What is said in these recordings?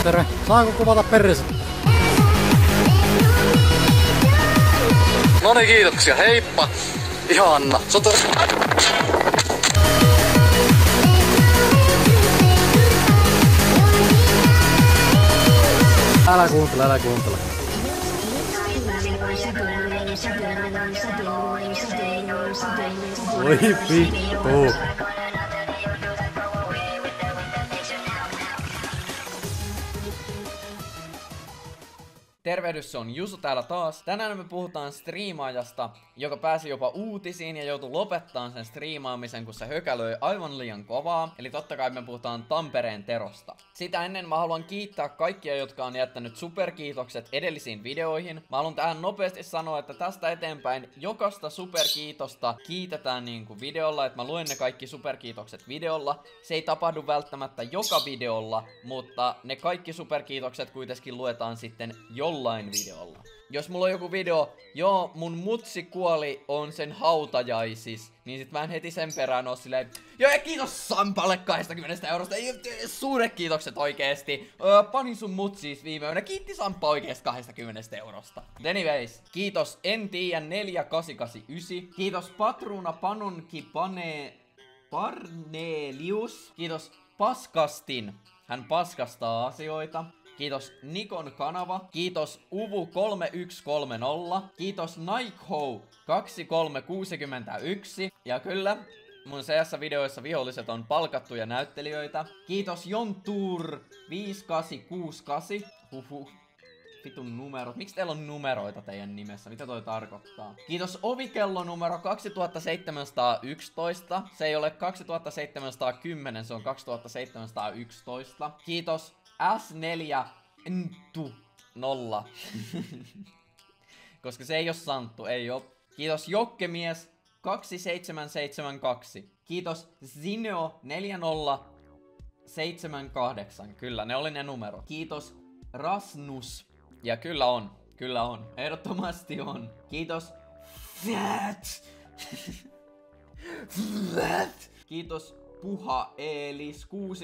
terve. Saanko kuvata perreset? No niin, kiitoksia. Heippa. Ihanna. Älä kuuntele. Oi vittu. Tervehdys, se on Jusu täällä taas. Tänään me puhutaan striimaajasta, joka pääsi jopa uutisiin ja joutui lopettamaan sen striimaamisen, kun se hökälöi aivan liian kovaa. Eli totta kai me puhutaan Tampereen Terosta. Sitä ennen mä haluan kiittää kaikkia, jotka on jättänyt superkiitokset edellisiin videoihin. Mä haluan tähän nopeasti sanoa, että tästä eteenpäin jokaista superkiitosta kiitetään niinku videolla, että mä luen ne kaikki superkiitokset videolla. Se ei tapahdu välttämättä joka videolla, mutta ne kaikki superkiitokset kuitenkin luetaan sitten jollain videolla. Jos mulla on joku video, joo, mun mutsi kuoli, on sen hautajaisis, niin sit mä en heti sen perään oo silleen, joo, ja kiitos Sampalle 20 eurosta, suuret kiitokset oikeesti. Panin sun mutsiis viime yönä, kiitti Samppa oikeesti 20 eurosta. Anyways, kiitos En tiiä 4889, kiitos Patruuna Panonki Parnelius, kiitos Paskastin, hän paskastaa asioita. Kiitos Nikon kanava, kiitos Uvu3130, kiitos Nikeho 2361 ja kyllä, mun CS-videoissa viholliset on palkattuja näyttelijöitä. Kiitos Jontur 5868, vitun numerot, miksi teillä on numeroita teidän nimessä, mitä toi tarkoittaa? Kiitos Ovikello numero 2711, se ei ole 2710, se on 2711. Kiitos S4 Ntu 0. Koska se ei oo Santtu, ei oo. Kiitos Jokkemies 2772. Kiitos Zineo 4078. Kyllä, ne oli ne numerot. Kiitos Rasnus. Ja kyllä on. Ehdottomasti on. Kiitos Fat. Kiitos Puha Eelis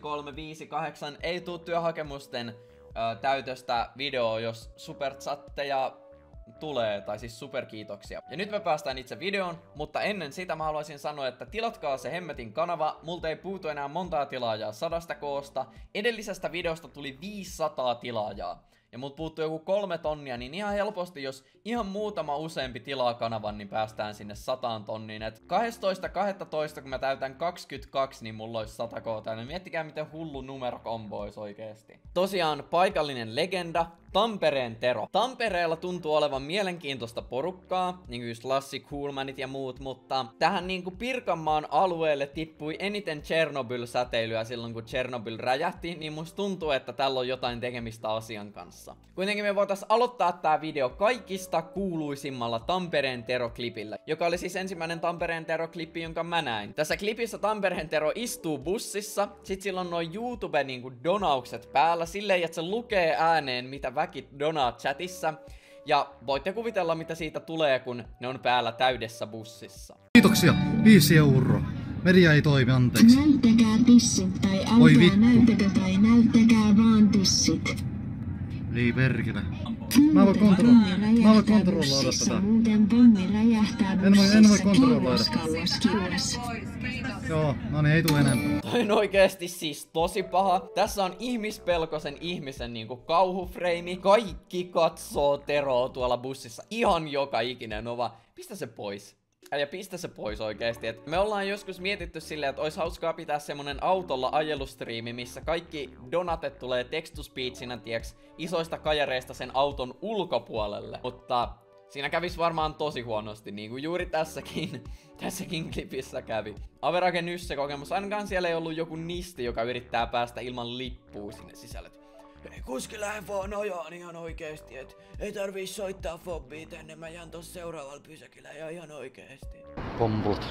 6358. Ei tuu työhakemusten täytöstä videoa, jos superchatteja tulee, tai siis superkiitoksia. Ja nyt me päästään itse videoon, mutta ennen sitä mä haluaisin sanoa, että tilatkaa se hemmetin kanava. Multa ei puutu enää montaa tilaajaa 100 koosta. Edellisestä videosta tuli 500 tilaajaa. Ja mut puuttuu joku 3 tonnia, niin ihan helposti, jos ihan muutama useampi tilaa kanavan, niin päästään sinne 100 tonniin. Et 12.12. kun mä täytän 22, niin mulla olisi 100 koota. Ja miettikää miten hullu numerokombo olisi oikeesti. Tosiaan paikallinen legenda, Tampereen Tero. Tampereella tuntuu olevan mielenkiintoista porukkaa, niin kuin just Lassi Coolmanit ja muut, mutta tähän niinku Pirkanmaan alueelle tippui eniten Chernobyl-säteilyä silloin kun Chernobyl räjähti, niin musta tuntuu, että tällä on jotain tekemistä asian kanssa. Kuitenkin me voitais aloittaa tää video kaikista kuuluisimmalla Tampereen Tero-klipillä, joka oli siis ensimmäinen Tampereen Tero-klippi, jonka mä näin. Tässä klipissä Tampereen Tero istuu bussissa, sit sillä on noin YouTube niinku donaukset päällä, silleen että se lukee ääneen mitä väki donaa chatissa. Ja voitte kuvitella mitä siitä tulee, kun ne on päällä täydessä bussissa. Kiitoksia, 5 euroa. Media ei toimi, anteeksi. Näyttäkää tissit tai älkää näyttäkö tai näyttäkää vaan tissit. Ei perkele. Mä voin kontrolloida tätä. Muuten pommi räjähtää En voi kontrolloida. kauas. Joo, no niin, ei tuu enempää. Toi on oikeesti siis tosi paha. Tässä on ihmispelkoisen ihmisen niinku kauhufreimi. Kaikki katsoo Teroa tuolla bussissa. Ihan joka ikinen ova. Pistä se pois. Ja pistä se pois oikeesti. Et me ollaan joskus mietitty silleen, että ois hauskaa pitää semmonen autolla ajelustriimi, missä kaikki donatet tulee text-to-speechinä, tiiäks, isoista kajareista sen auton ulkopuolelle. Mutta siinä kävis varmaan tosi huonosti, niin kuin juuri tässäkin klipissä kävi. Average nysse kokemus, ainakaan siellä ei ollut joku nisti, joka yrittää päästä ilman lippua sinne sisälle. Hei kuski, lähden vaan ajaan ihan oikeesti, et ei tarvii soittaa fobbia tänne, mä jään tossa seuraavalla pysäkillä ja ihan oikeesti. Pomput.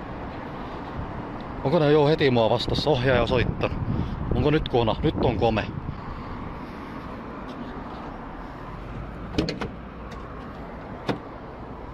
Onko ne jo heti mua vastassa ohjaaja soittanut? Onko nyt kona? Nyt on kome.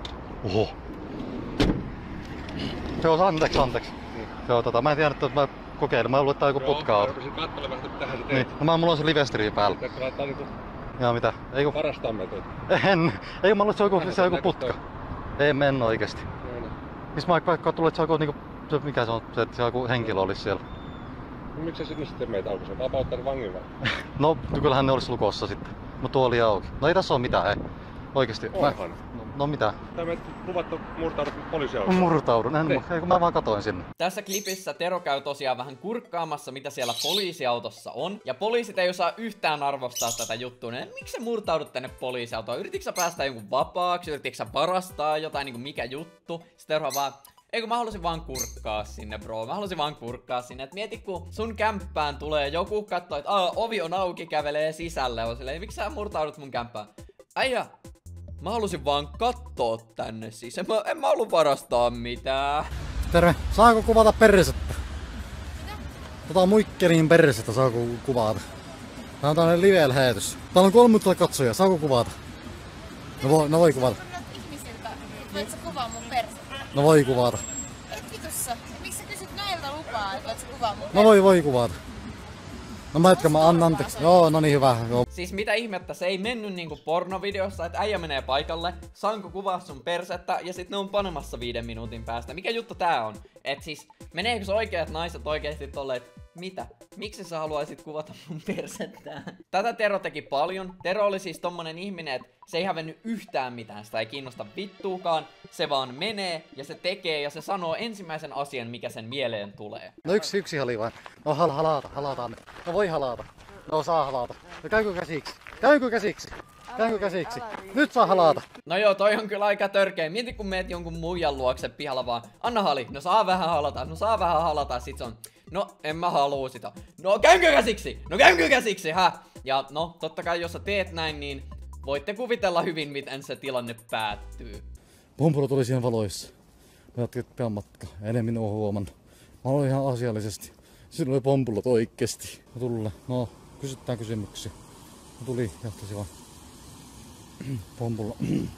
Oho. Joo, anteeksi. Joo, mä en tiedä, että mä kokeilemaan. Mä luulen, että tää on joku putka-auto. Joo, mä rupesin kattelemaan, että mitähän sä Niin. teet. No mulla on se livestream päällä. Pitääkö laittaa niinku Jaa, mitä? Eiku... varastaa meitä? En. Eikö mä luulen, että se on joku putka. Ei mennä oikeesti. Missä mä vaikka tullut, että se on joku niinku... Se, mikä se on? Se, että se joku henkilö olisi siellä. No miksi sä sitten meitä auki? Se vapauttaa vangin vai? No, kyllähän ne olisi lukossa sitten. Mutta tuo oli auki. No ei tässä oo mitään, ei. Oikeesti. Onhan. No mitä? Tää me luvattu murtaudut poliisiautoon. Murtaudun. Ei, kun mä vaan katoin sinne. Tässä klipissä Tero käy tosiaan vähän kurkkaamassa, mitä siellä poliisiautossa on. Ja poliisit ei osaa yhtään arvostaa tätä juttua. Miksi sä murtaudut tänne poliisiautoon? Yrititkö sä päästä jonkun vapaaksi? Yrititkö sä varastaa jotain, niinku mikä juttu? Sitten Tero vaan... Eikö mä halusin vaan kurkkaa sinne, bro. Mä halusin vaan kurkkaa sinne. Et mieti, kun sun kämppään tulee joku, katsoo, että ovi on auki, kävelee sisälle. On silleen, miksi sä murtaudut mun kämppään? Äijä, mä halusin vaan kattoo tänne siis. En mä halua varastaa mitään. Terve. Saako kuvata persettä? Mitä? Muikkelin persettä saako kuvata? Tää on tällainen live-lähetys. Täällä on 3000 katsojaa. Saako kuvata? No voi kuvata. Ihmisiltä, voit sä kuvaa mun persettä? No voi kuvata. Et vitussa. Miksi sä kysyt näiltä lupaa, että voit sä kuvaa mun No voi kuvata. No mä annan anteeksi. Joo, no niin hyvä. Joo. Siis mitä ihmettä, se ei mennyt niinku pornovideossa, että äijä menee paikalle, saanko kuvaa sun persettä, ja sit ne on panemassa 5 minuutin päästä. Mikä juttu tää on? Et siis, meneekö se oikeat naiset oikeesti tolleen, mitä? Miksi sä haluaisit kuvata mun persettä? Tätä Tero teki paljon. Tero oli siis tommonen ihminen, että se ei hävennyt yhtään mitään. Sitä ei kiinnosta vittuukaan. Se vaan menee ja se tekee ja se sanoo ensimmäisen asian, mikä sen mieleen tulee. No yksi hali vain. No halataan. No voi halata. No saa halata. No käykö käsiksi? Nyt saa halata. No joo, toi on kyllä aika törkeä. Mieti kun meet jonkun muijan luokse pihalla vaan. Anna hali. No saa vähän halata. Sit se on. No, en mä haluu sitä. No käynkö käsiksi, hä? Ja no, totta kai jos sä teet näin, niin voitte kuvitella hyvin, miten se tilanne päättyy. Pumpulo tuli siihen valoissa. Mä jatkin pian matkaa. Enemmän oo huomannut. Mä olin ihan asiallisesti. Siinä oli pompulot oikeesti. No, kysytään kysymyksiä. Mä tuli, jahtasi vaan. Pompulo.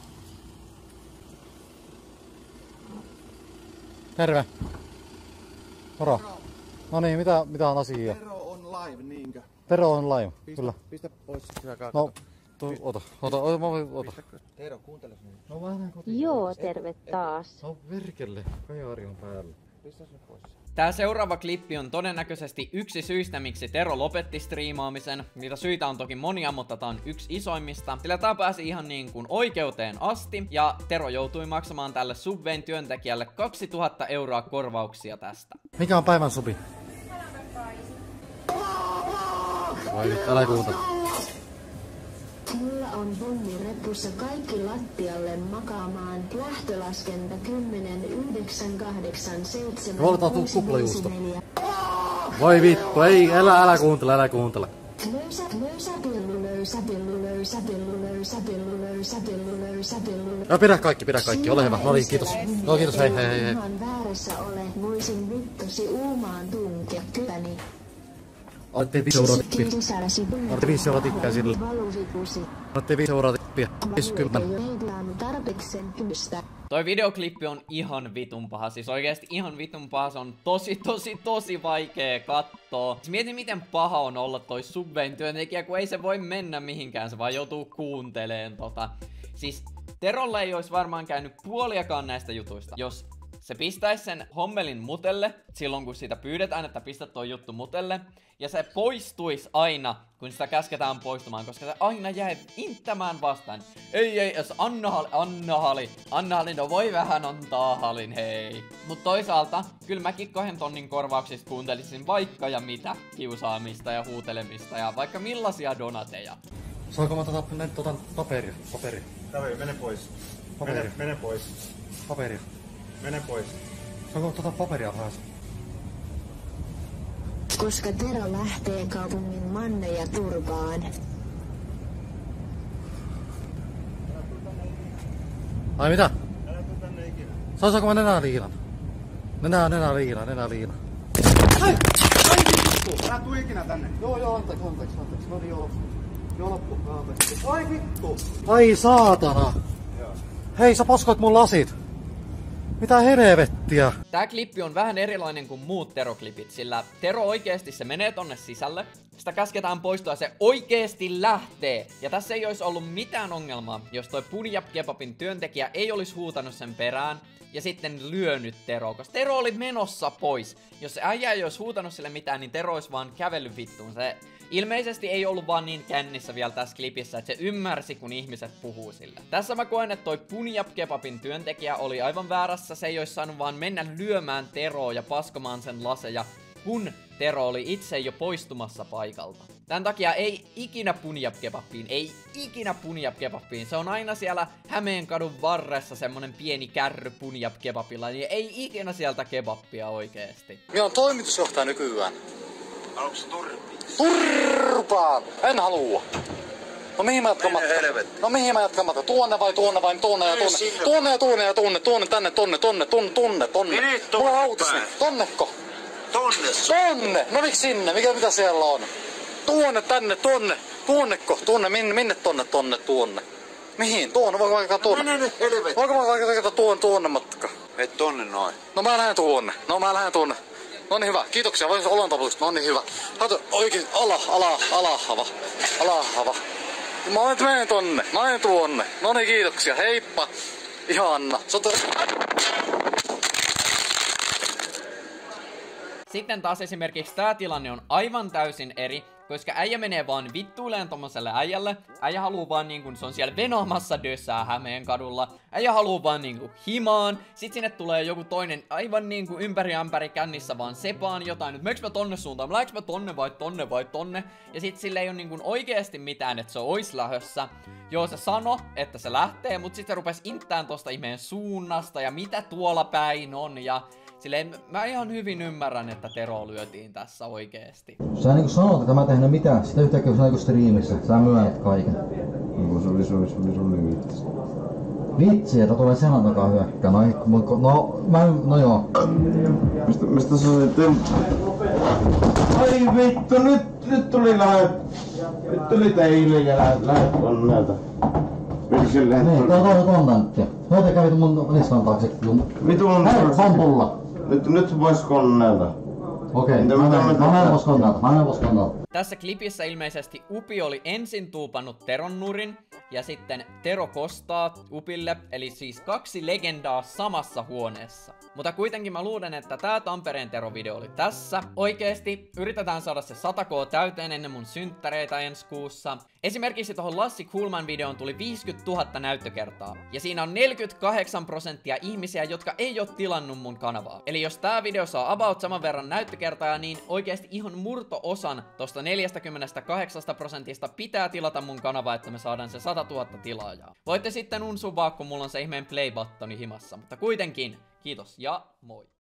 Terve. Moro. No niin, mitä on asiaa? Tero on live, niinkö? Tero on live, kyllä. Pistä pois, hyvä No, ota. Tero, kuuntele sinne. No vähän kotiin. Joo, terve taas. No virkelle, kajari on päällä. Pistä se pois. Tää seuraava klippi on todennäköisesti yksi syistä, miksi Tero lopetti striimaamisen. Niitä syitä on toki monia, mutta tää on yksi isoimmista. Sillä tää pääsi ihan niin kuin oikeuteen asti, ja Tero joutui maksamaan tälle Subwayn työntekijälle 2000 € korvauksia tästä. Mikä on päivän subi? Vai nyt, älä kuuntele. Mulla on pommi repussa, kaikki lattialle makaamaan. Lähtölaskenta 10, 9, 8, 7, Valitaan kuplajuusto. Voi vittu, ei, älä kuuntele. Löysä pillu. No pidä kaikki, ole hyvä. No niin, kiitos. No kiitos, hei. Ihan väärässä ole, voisin vittusi uumaan tunkea kypäni. Olettiin 5 € tippia. Olettiin 5 € tippia sille. Olettiin 5 € tippia. 50. Toi videoklippi on ihan vitun paha, siis oikeesti ihan vitun paha, se on tosi vaikea kattoo. Siis mieti miten paha on olla toi Subwayn työntekijä, kun ei se voi mennä mihinkään, se vaan joutuu kuunteleen tota. Siis Terolle ei olisi varmaan käynyt puoliakaan näistä jutuista, jos se pistäisi sen hommelin mutelle, silloin kun sitä pyydetään, että pistä toi juttu mutelle, ja se poistuisi aina, kun sitä käsketään poistumaan, koska se aina jäi inttämään vastaan. Ei, jos anna hali, no voi vähän antaa halin, hei. Mut toisaalta, kyllä mäkin 2 tonnin korvauksista kuuntelisin vaikka ja mitä kiusaamista ja huutelemista ja vaikka millaisia donateja. Saanko mä tota paperia? Kaveri, mene pois. Paperia. Mene pois. Paperia. Mene pois. Saanko tota paperia vähän? Koska Tero lähtee kaupungin manneja turpaan. Ai mitä? Älä tuu tänne ikinä. Saanko mä nenäliinan? Nenäliina. Älä tuu ikinä tänne. Joo, anteeksi. No niin, joo loppu. Anteeksi. Ai vittu! Ai saatana! Joo. Hei, sä paskoit mun lasit! Mitä helvettiä? Tää klippi on vähän erilainen kuin muut Tero-klipit, sillä Tero oikeesti se menee tonne sisälle, sitä käsketään poistua ja se oikeesti lähtee. Ja tässä ei olisi ollut mitään ongelmaa, jos toi Punjab Kebabin työntekijä ei olisi huutanut sen perään ja sitten lyönyt Tero, koska Tero oli menossa pois. Jos se äijä ei olisi huutanut sille mitään, niin Tero olisi vaan kävellyt vittuun. Se ilmeisesti ei ollut vaan niin kännissä vielä tässä klipissä, että se ymmärsi, kun ihmiset puhuu sille. Tässä mä koen, että toi Punjab Kebabin työntekijä oli aivan väärässä. Se ei olisi saanut vaan mennä lyömään Teroa ja paskomaan sen laseja, kun Tero oli itse jo poistumassa paikalta. Tän takia ei ikinä Punjab Kebabiin, ei ikinä Punjab Kebabiin. Se on aina siellä Hämeenkadun varressa semmonen pieni kärry Punjab Kebabilla, niin ei ikinä sieltä kebabbia oikeesti. Minä on toimitusjohtaja nykyään. Haluatko turpaan? En halua. No mihin mä jatkan matkaa? No mihin mä jatkan matkaa? Tuonne vai tuonne vai tuonne ja tuonne? Tuonne ja tuonne ja tuonne, tuonne tänne, tonne. Mulla on autos nyt. Tonneko? Tonne! No miksi sinne? Mitä siellä on? Tuonne, tänne, tonne. Tuonneko? Minne tuonne? Mihin? Tuonne, voinko vaikka tuonne? Voinko vaikka tuonne matka? Et tonne noin. No mä lähden tuonne. No niin hyvä, kiitoksia, voin olan taputusta, no niin hyvä. Kato, oikein, alahava. Mä menen tonne, mä menen tuonne. No niin kiitoksia, heippa. Ihanna. Sitten taas esimerkiksi tää tilanne on aivan täysin eri, koska äijä menee vaan vittuileen tommoselle äijälle. Äijä haluu vaan niinkun, se on siellä venomassa dössää Hämeenkadulla. Äijä haluu vaan niinku himaan. Sit sinne tulee joku toinen aivan niinku ympäri ämpäri kännissä vaan sepaan jotain. Nyt meneekö mä tonne suuntaan? Lähdekö mä tonne vai tonne? Ja sit sille ei oo niinkun oikeesti mitään, että se ois lähössä. Joo, se sano, että se lähtee, mut sit se rupes inttään tosta ihmeen suunnasta ja mitä tuolla päin on ja silleen mä ihan hyvin ymmärrän, että Tero lyötiin tässä oikeesti. Sä niinku sanot, että mä en tehnyt mitään, sitä yhtäkkiä kun sä striimissä, sä myönnät kaiken. No se oli sun vitsi. Vitsi, että tulee selän takaa hyökkää. No joo. Mistä sä sitten? Ai vittu, nyt tuli Nyt tuli teille ja lähet onnelta. Niin, kontantti. No te kävit mun niskan taakse. Vitun pampulla. Nyt vois konnelta. Okei, mä menen vois konnelta. Tässä klipissä ilmeisesti Upi oli ensin tuupannut Teron nurin, ja sitten Tero kostaa Upille, eli siis 2 legendaa samassa huoneessa. Mutta kuitenkin mä luulen, että tää Tampereen Tero-video oli tässä. Oikeesti yritetään saada se 100k täyteen ennen mun synttäreitä ensi kuussa. Esimerkiksi tohon Lassi Kulman videoon tuli 50 000 näyttökertaa. Ja siinä on 48% ihmisiä, jotka ei oo tilannut mun kanavaa. Eli jos tää video saa about saman verran näyttökertaa, niin oikeesti ihan murto-osan tosta 48% pitää tilata mun kanavaa, että me saadaan se 100 000 tilaajaa. Voitte sitten unsuvaa, kun mulla on se ihmeen play-buttoni himassa, mutta kuitenkin, kiitos ja moi!